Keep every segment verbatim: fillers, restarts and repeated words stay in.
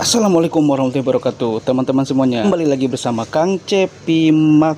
Assalamualaikum warahmatullahi wabarakatuh, teman-teman semuanya. Kembali lagi bersama Kang Cepi Maklor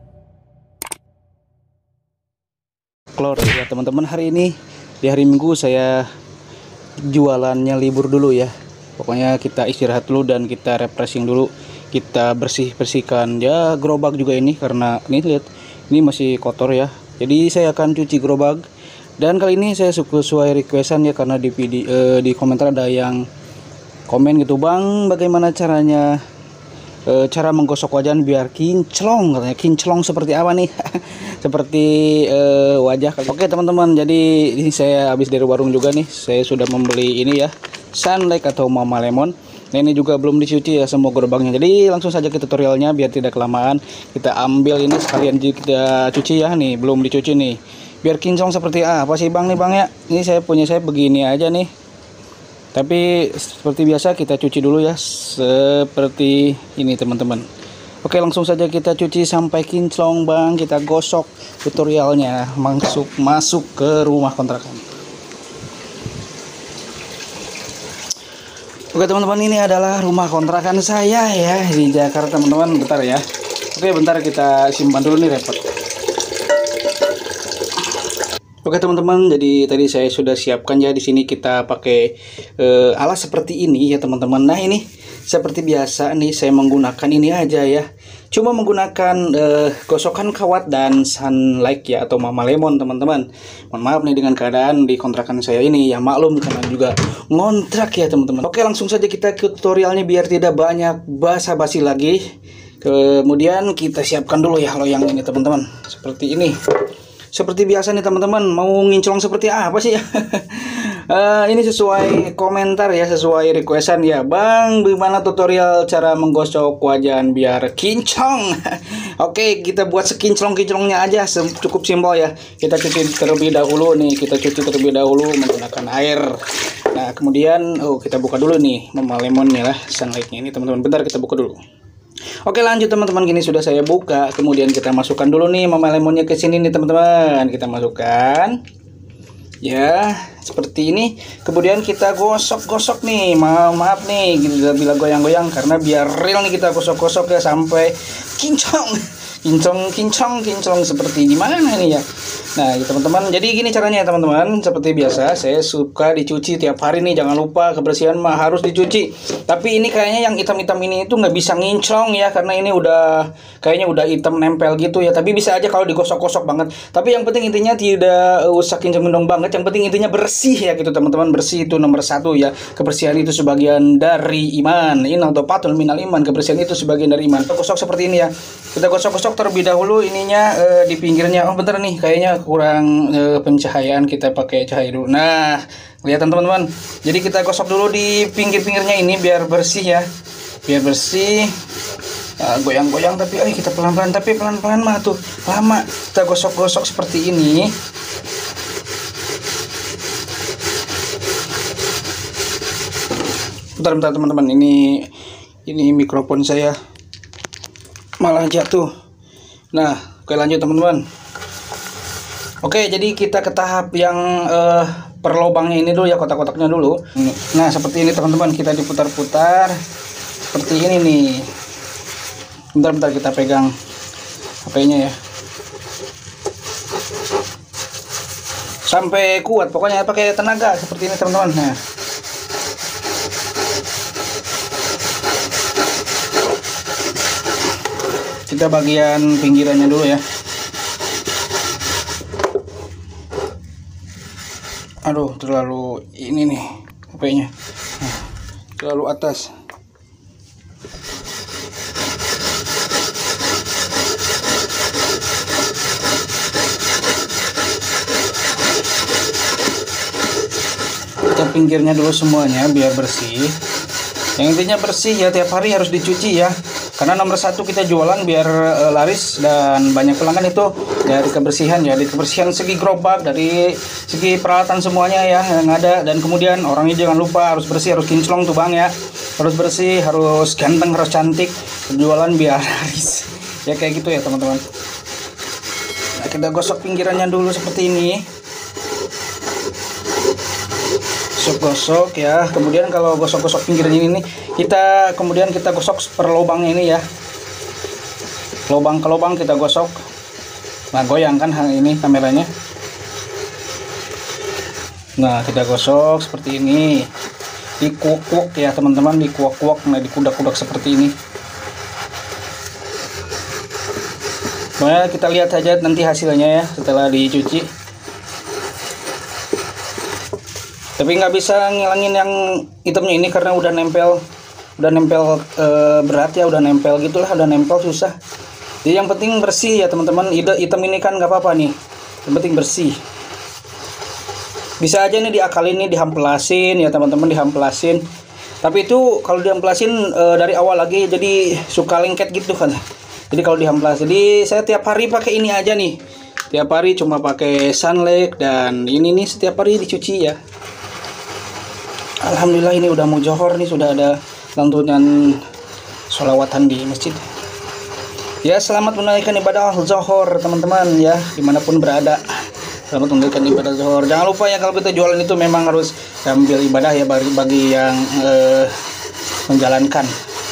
ya teman-teman. Hari ini di hari Minggu saya jualannya libur dulu ya. Pokoknya kita istirahat dulu dan kita refreshing dulu. Kita bersih-bersihkan ya gerobak juga ini, karena ini lihat ini masih kotor ya. Jadi saya akan cuci gerobak. Dan kali ini saya sesuai requestan ya, karena di video, eh, di komentar ada yang komen gitu, Bang, bagaimana caranya e, cara menggosok wajan biar kinclong, katanya. Kinclong seperti apa nih? Seperti e, wajah. Oke teman-teman, jadi ini saya habis dari warung juga nih. Saya sudah membeli ini ya, Sunlight atau Mama Lemon. Nah ini juga belum dicuci ya semua gerobaknya. Jadi langsung saja ke tutorialnya biar tidak kelamaan. Kita ambil ini sekalian kita cuci ya, nih belum dicuci nih. Biar kinclong seperti apa sih Bang nih Bang ya? Ini saya punya saya begini aja nih. Tapi seperti biasa kita cuci dulu ya, seperti ini teman-teman. Oke, langsung saja kita cuci sampai kinclong Bang. Kita gosok, tutorialnya masuk masuk ke rumah kontrakan. Oke teman-teman, ini adalah rumah kontrakan saya ya di Jakarta teman-teman. Bentar ya. Oke bentar, kita simpan dulu nih, repot. Oke teman-teman, jadi tadi saya sudah siapkan ya, di sini kita pakai e, alas seperti ini ya teman-teman. Nah ini seperti biasa nih saya menggunakan ini aja ya. Cuma menggunakan e, gosokan kawat dan Sunlight ya atau Mama Lemon teman-teman. Mohon maaf nih dengan keadaan di kontrakan saya ini ya, maklum karena juga ngontrak ya teman-teman. Oke, langsung saja kita ke tutorialnya biar tidak banyak basa-basi lagi. Kemudian kita siapkan dulu ya loyang ini teman-teman. Seperti ini. Seperti biasa nih teman-teman, mau nginclong seperti apa sih ya? uh, ini sesuai komentar ya, sesuai requestan ya, Bang, bagaimana tutorial cara menggosok wajan biar kinclong? Oke, kita buat sekinclong-kinclongnya aja, cukup simpel ya. Kita cuci terlebih dahulu nih, kita cuci terlebih dahulu menggunakan air. Nah kemudian, oh kita buka dulu nih Mama Lemonnya lah, Sunlightnya ini teman-teman. Bentar kita buka dulu. Oke lanjut teman-teman, gini sudah saya buka. Kemudian kita masukkan dulu nih Mama Lemonnya ke sini nih teman-teman. Kita masukkan ya seperti ini. Kemudian kita gosok-gosok nih. Maaf, maaf nih bila goyang-goyang, karena biar real nih kita gosok-gosok ya sampai kinclong. Kinclong, kinclong, kinclong seperti gimana nih ya. Nah teman-teman, jadi gini caranya ya teman-teman. Seperti biasa saya suka dicuci tiap hari nih. Jangan lupa kebersihan mah harus dicuci. Tapi ini kayaknya yang hitam-hitam ini itu nggak bisa nginclong ya, karena ini udah kayaknya udah hitam nempel gitu ya. Tapi bisa aja kalau digosok-gosok banget. Tapi yang penting intinya tidak usah kinclong banget. Yang penting intinya bersih ya gitu teman-teman. Bersih itu nomor satu ya. Kebersihan itu sebagian dari iman. Ini atau patul minal iman. Kebersihan itu sebagian dari iman. Kita gosok seperti ini ya. Kita gosok-gosok terlebih dahulu ininya e, di pinggirnya. Oh bentar nih, kayaknya kurang e, pencahayaan, kita pakai cahaya dulu. Nah kelihatan teman-teman, jadi kita gosok dulu di pinggir-pinggirnya ini biar bersih ya, biar bersih. Goyang-goyang, tapi eh kita pelan-pelan, tapi pelan-pelan mah tuh lama. Kita gosok-gosok seperti ini. Bentar-bentar teman-teman, ini ini mikrofon saya malah jatuh. Nah oke lanjut teman-teman. Oke, jadi kita ke tahap yang uh, per lubangnya ini dulu ya, kotak-kotaknya dulu. Nah seperti ini teman-teman, kita diputar-putar seperti ini nih. Bentar-bentar kita pegang H P-nya ya sampai kuat, pokoknya pakai tenaga seperti ini teman-teman. Nah kita bagian pinggirannya dulu ya. Aduh terlalu ini nih H P-nya, nah, terlalu atas. Kita pinggirnya dulu semuanya biar bersih. Yang intinya bersih ya, tiap hari harus dicuci ya. Karena nomor satu kita jualan biar e, laris dan banyak pelanggan itu dari kebersihan ya, dari kebersihan segi gerobak, dari segi peralatan semuanya ya yang ada. Dan kemudian orangnya jangan lupa harus bersih, harus kinclong tuh Bang ya, harus bersih, harus ganteng, harus cantik, jualan biar laris ya, kayak gitu ya teman-teman. Nah, kita gosok pinggirannya dulu seperti ini gosok-gosok ya. Kemudian kalau gosok-gosok pinggirnya ini kita kemudian kita gosok per lubangnya ini ya, lubang ke lubang kita gosok. Nah goyangkan hal ini kameranya. Nah kita gosok seperti ini, dikuak-kuak ya teman-teman, dikuak-kuak, nah dikudak-kudak seperti ini. Nah kita lihat saja nanti hasilnya ya setelah dicuci. Tapi nggak bisa ngilangin yang hitamnya ini karena udah nempel, udah nempel e, berat ya, udah nempel gitulah, udah nempel susah. Jadi yang penting bersih ya teman-teman. Hitam ini kan nggak apa-apa nih, yang penting bersih. Bisa aja nih diakalin nih, dihamplasin ya teman-teman, dihamplasin. Tapi itu kalau dihamplasin e, dari awal lagi jadi suka lengket gitu kan. Jadi kalau dihamplas, jadi saya tiap hari pakai ini aja nih. Tiap hari cuma pakai sunlight dan ini nih setiap hari dicuci ya. Alhamdulillah ini udah mau johor nih, sudah ada lantunan sholawatan di masjid. Ya selamat menunaikan ibadah zuhur teman-teman ya, dimanapun berada. Selamat menunaikan ibadah zuhur. Jangan lupa ya kalau kita jualan itu memang harus sambil ibadah ya, bagi, bagi yang eh, menjalankan.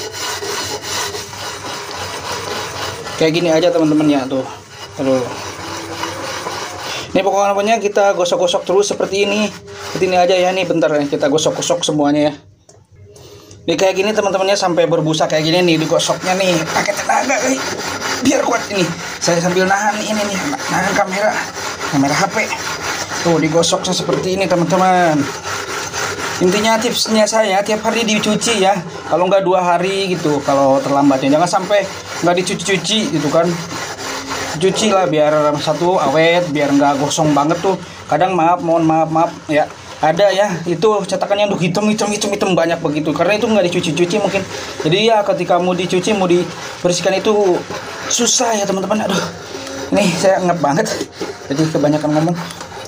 Kayak gini aja teman-teman ya tuh. Aduh. Ini pokoknya kita gosok-gosok terus seperti ini. Seperti ini aja ya nih, bentar nih kita gosok-gosok semuanya ya. Ini kayak gini teman-temannya sampai berbusa kayak gini nih digosoknya nih. Pakai tenaga nih. Biar kuat ini. Saya sambil nahan ini nih, nahan kamera. Kamera H P. Tuh digosoknya seperti ini teman-teman. Intinya tipsnya saya tiap hari dicuci ya. Kalau nggak dua hari gitu kalau terlambatnya. Jangan sampai nggak dicuci-cuci gitu kan. Cuci lah biar satu awet, biar nggak gosong banget tuh. Kadang maaf, mohon maaf maaf ya. Ada ya itu cetakannya tuh hitam hitam hitam hitam banyak begitu. Karena itu nggak dicuci-cuci mungkin. Jadi ya ketika mau dicuci mau dibersihkan itu susah ya teman-teman. Aduh. Ini saya ngep banget. Jadi kebanyakan ngomong.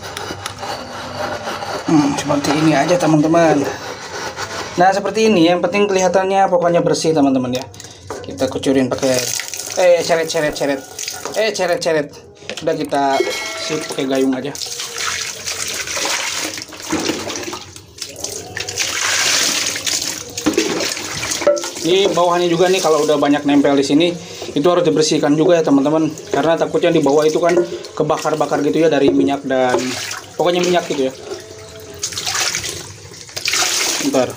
Hmm, seperti ini aja teman-teman. Nah seperti ini, yang penting kelihatannya pokoknya bersih teman-teman ya. Kita kucurin pakai eh ceret ceret ceret eh ceret ceret. Udah kita sip pakai gayung aja. Ini bawahnya juga nih kalau udah banyak nempel di sini itu harus dibersihkan juga ya teman-teman, karena takutnya di bawah itu kan kebakar-bakar gitu ya dari minyak dan pokoknya minyak gitu ya. Bentar.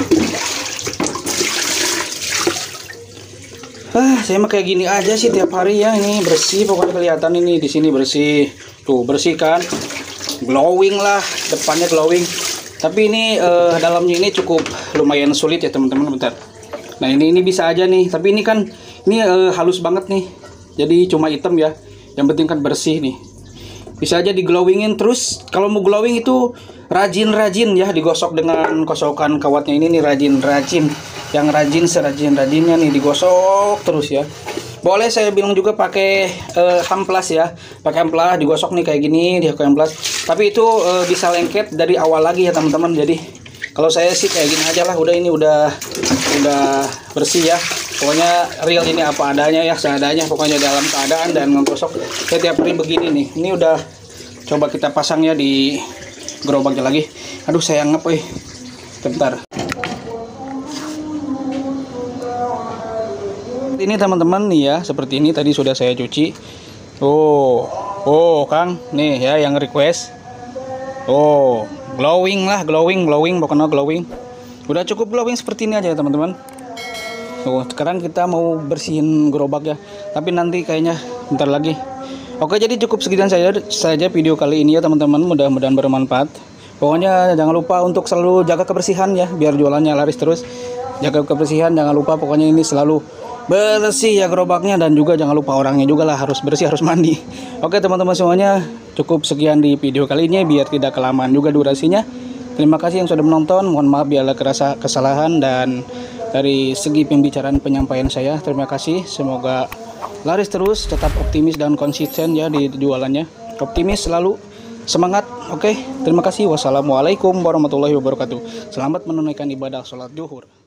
Ah, saya mah kayak gini aja sih tiap hari ya. Ini bersih pokoknya, kelihatan ini di sini bersih. Tuh, bersih kan? Glowing lah, depannya glowing. Tapi ini eh, dalamnya ini cukup lumayan sulit ya, teman-teman. Bentar. Nah, ini ini bisa aja nih, tapi ini kan ini eh, halus banget nih. Jadi cuma hitam ya. Yang penting kan bersih nih. Bisa aja diglowingin terus. Kalau mau glowing itu rajin-rajin ya, digosok dengan kosokan kawatnya ini nih, rajin-rajin. Yang rajin serajin-rajinnya nih digosok terus ya. Boleh saya bilang juga pakai uh, hamplas ya, pakai hamplas digosok nih kayak gini, dia pakai hamplas. Tapi itu uh, bisa lengket dari awal lagi ya teman-teman. Jadi kalau saya sih kayak gini aja lah, udah ini udah udah bersih ya. Pokoknya real ini apa adanya ya, seadanya pokoknya dalam keadaan dan ngegosok. Saya tiap hari begini nih. Ini udah coba kita pasang ya di gerobaknya lagi. Aduh sayang ngep eh. Bentar. Ini teman-teman nih ya, seperti ini tadi sudah saya cuci. Oh, oh Kang, nih ya yang request. Oh, glowing lah, glowing, glowing, pokoknya glowing. Udah cukup glowing seperti ini aja ya teman-teman. Oh, sekarang kita mau bersihin gerobak ya, tapi nanti kayaknya bentar lagi. Oke, jadi cukup sekian saja saja video kali ini ya teman-teman. Mudah-mudahan bermanfaat. Pokoknya jangan lupa untuk selalu jaga kebersihan ya, biar jualannya laris terus. Jaga kebersihan, jangan lupa pokoknya ini selalu bersih ya gerobaknya, dan juga jangan lupa orangnya juga lah harus bersih, harus mandi. Oke teman-teman semuanya, cukup sekian di video kali ini biar tidak kelamaan juga durasinya. Terima kasih yang sudah menonton. Mohon maaf bila kerasa kesalahan dan dari segi pembicaraan penyampaian saya. Terima kasih. Semoga laris terus, tetap optimis dan konsisten ya di jualannya. Optimis selalu, semangat. Oke, terima kasih. Wassalamualaikum warahmatullahi wabarakatuh. Selamat menunaikan ibadah sholat zuhur.